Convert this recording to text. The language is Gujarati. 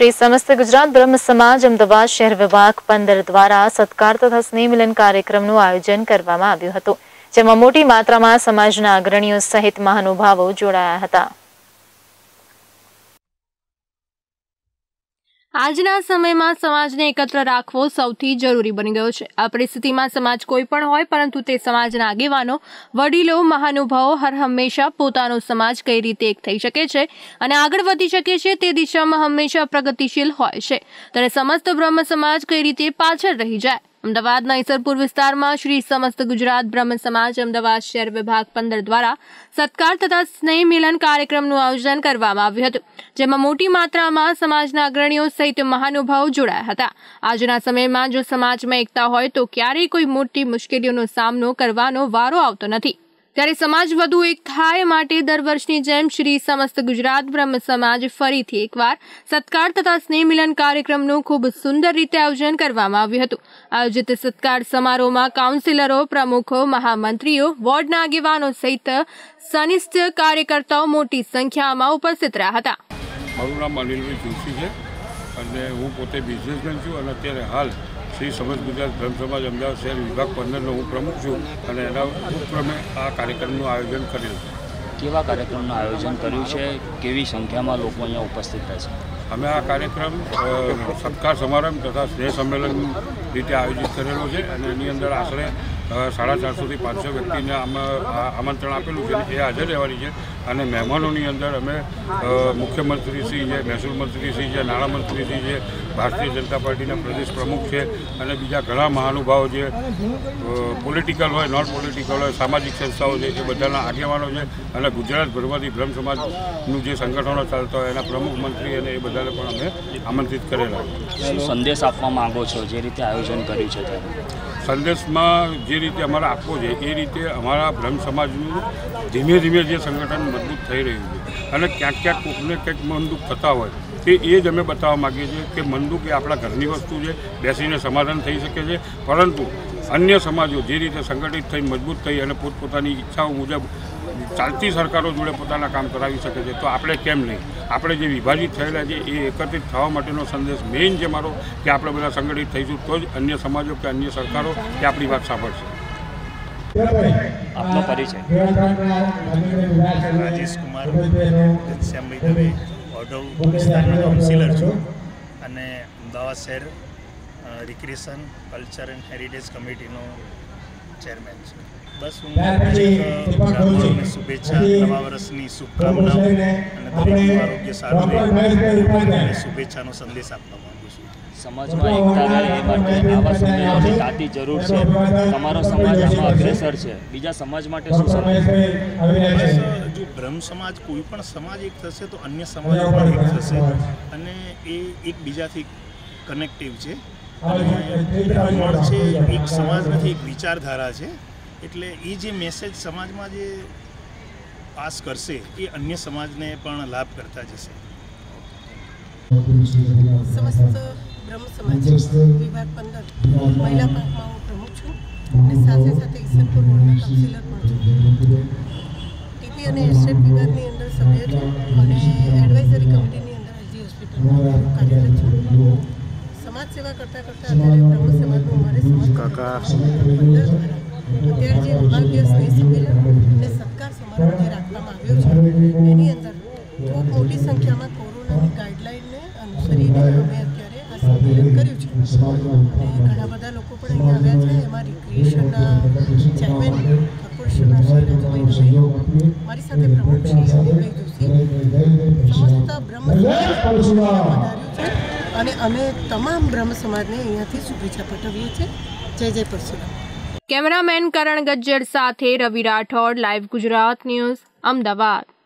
श्री समस्त गुजरात ब्रह्म समाज अमदावाद शहर विभाग 15 द्वारा सत्कार तथा स्नेह मिलन कार्यक्रमનું આયોજન કરવામાં આવ્યું હતું, જેમાં મોટી માત્રામાં સમાજના અગ્રણીઓ સહિત મહાનુભાવો જોડાયા હતા। આજના સમયમાં સમાજને એકત્ર રાખવો સૌથી જરૂરી બની ગયો છે। આ પરિસ્થિતિમાં સમાજ કોઈ પણ હોય, પરંતુ તે સમાજના આગેવાનો, વડીલો, મહાનુભાવો હર હંમેશા પોતાનો સમાજ કઈ રીતે એક થઈ શકે છે અને આગળ વધી શકે છે તે દિશામાં હંમેશા પ્રગતિશીલ હોય છે, ત્યારે સમસ્ત બ્રહ્મ સમાજ કઈ રીતે પાછળ રહી જાય। અમદાવાદના ઈસરપુર વિસ્તારમાં શ્રી સમસ્ત ગુજરાત બ્રહ્મ સમાજ અમદાવાદ શહેર વિભાગ 15 દ્વારા સત્કાર તથા સ્નેહ મિલન કાર્યક્રમનું આયોજન કરવામાં આવ્યું હતું, જેમાં મોટી માત્રામાં સમાજના અગ્રણીઓ સહિત મહાનુભાવો જોડાયા હતા। આજના સમયમાં જો સમાજમાં એકતા હોય તો ક્યારેય કોઈ મોટી મુશ્કેલીઓનો સામનો કરવાનો વારો આવતો નથી, ત્યારે સમાજ વધુ એક થાય માટે દર વર્ષની જેમ શ્રી સમસ્ત ગુજરાત બ્રહ્મ સમાજ ફરીથી એકવાર સત્કાર તથા સ્નેહ મિલન કાર્યક્રમનું ખૂબ સુંદર રીતે આયોજન કરવામાં આવ્યું હતું। આયોજિત સત્કાર સમારોહમાં કાઉન્સિલરો, પ્રમુખો, મહામંત્રીઓ, વોર્ડના આગેવાનો સહિત સનિષ્ઠ કાર્યકર્તાઓ મોટી સંખ્યામાં ઉપસ્થિત રહ્યા હતા। મારું નામ અનિલભાઈ જોશી છે અને હું પોતે બિઝનેસમેન છું અને અત્યારે હાલ શ્રી સમસ્ત ગુજરાત બ્રહ્મ સમાજ અમદાવાદ શહેર વિભાગ 15નો હું પ્રમુખ છું અને એના ઉપક્રમે આ કાર્યક્રમનું આયોજન કરેલ છે। કેવા કાર્યક્રમનું આયોજન કર્યું છે? કેવી સંખ્યામાં લોકો અહીંયા ઉપસ્થિત રહેશે? અમે આ કાર્યક્રમ સત્કાર સમારંભ તથા સ્નેહ સંમેલન રીતે આયોજિત કરેલો છે અને એની અંદર આશરે 450 થી 500 વ્યક્તિને આમંત્રણ આપેલું છે, એ હાજર રહેવાની છે અને મહેમાનોની અંદર અમે મુખ્યમંત્રીશ્રી છે, મહેસૂલ મંત્રીશ્રી છે, નાણામંત્રીશ્રી છે, ભારતીય જનતા પાર્ટીના પ્રદેશ પ્રમુખ છે અને બીજા ઘણા મહાનુભાવો છે, પોલિટિકલ હોય, નોન પોલિટિકલ હોય, સામાજિક સંસ્થાઓ છે, એ બધાના આગેવાનો છે અને ગુજરાતભરમાંથી બ્રહ્મ સમાજનું જે સંગઠનો ચાલતા હોય એના પ્રમુખ મંત્રી અને એ બધાને પણ અમે આમંત્રિત કરેલા છે। શું સંદેશ આપવા માંગો છો જે રીતે આયોજન કર્યું છે ત્યારે? સંદેશમાં જે રીતે અમારે આપવો છે એ રીતે અમારા બ્રહ્મ સમાજનું ધીમે ધીમે જે સંગઠન મજબૂત થઈ રહ્યું છે અને ક્યાંક ક્યાંક કોઈને કંઈક મનદુખ થતા હોય તે એ જ અમે બતાવવા માગીએ છીએ કે મનદુખ એ આપણા ઘરની વસ્તુ છે, બેસીને સમાધાન થઈ શકે છે, પરંતુ અન્ય સમાજો જે રીતે સંગઠિત થઈ મજબૂત થઈ અને પોતપોતાની ઈચ્છાઓ મુજબ ચાલતી સરકારો જોડે પોતાના કામ કરાવી શકે છે, તો આપણે કેમ નહીં? આપણે જે વિભાજિત થયેલા છે એ એકત્રિત થવા માટેનો સંદેશ મેઇન છે મારો કે આપણે બધા સંગઠિત થઈશું તો જ અન્ય સમાજો કે અન્ય સરકારો કે આપણી વાત સાંભળશે। આપનો પરિચય? રાજેશ કુમાર ઘનશ્યામભાઈ દવે, ઓઢવ વિસ્તારના કાઉન્સિલર છું અને અમદાવાદ શહેર રિક્રિએશન, કલ્ચર એન્ડ હેરિટેજ કમિટીનો ચેરમેન છું। બસ હું ગ્રામજનોને શુભેચ્છા, નવા વર્ષની શુભકામનાઓ અને દરેકનું આરોગ્ય સારું રહે શુભેચ્છાનો સંદેશ આપવા માંગુ છું। સમાજમાં એકતા રહે એ માટે આવા સંમેલનની તાતી જરૂર છે। તમારો સમાજ આમાં અગ્રેસર છે, બીજા સમાજ માટે શું સંદેશ? જો બ્રહ્મ સમાજ, કોઈ પણ સમાજ એક થશે તો અન્ય સમાજો પણ એક થશે અને એ એકબીજાથી કનેક્ટિવ છે અને બ્રાહ્મણ છે એક સમાજ નથી, એક વિચારધારા છે, એટલે એ જે મેસેજ સમાજમાં જે પાસ કરશે એ અન્ય સમાજને પણ લાભ કરતા જશે। સમસ્ત બ્રહ્મ સમાજ વિભાગ 15 મહિલા પાંખમાં હું પ્રમુખ છું અને સાથે સાથે ઈસરપુર વોર્ડના કાઉન્સિલર પણ છું। ટીપી અને એસ્ટેટ વિભાગની અંદર સભ્ય છું અને એડવાઇઝરી કમિટીની અંદર એલજી હોસ્પિટલમાં કાર્યરત છું। સમાજ સેવા કરતાં કરતાં અત્યારે બ્રહ્મ સમાજનું અમારે સમાજ 15 દ્વારા અત્યારે જે વિભાગીય સ્નેહ સંમેલન અને સત્કાર સમારોહ જે રાખવામાં આવ્યો છે એની અંદર ખૂબ મોટી સંખ્યામાં કોરોનાની ગાઈડલાઇનને અનુસરીને અમે અત્યારે આ સંમેલન કર્યું છે અને ઘણા બધા લોકો પણ અહીંયા આવ્યા છે। એમાં રિક્રિએશનના ચેરમેન કોર્પોરેશનના શ્રી રાજુભાઈ દવે, મારી સાથે પ્રમુખ શ્રી અનિલભાઈ જોશી, સમસ્ત બ્રહ્મ સમાજ પધાર્યું છે અને અમે તમામ બ્રહ્મ સમાજને અહીંયાથી શુભેચ્છા પાઠવીએ છીએ। જય જય પરશુરામ। કેમેરામેન કરણ ગજ્જર સાથે રવિ રાઠોડ, લાઈવ ગુજરાત ન્યૂઝ, અમદાવાદ।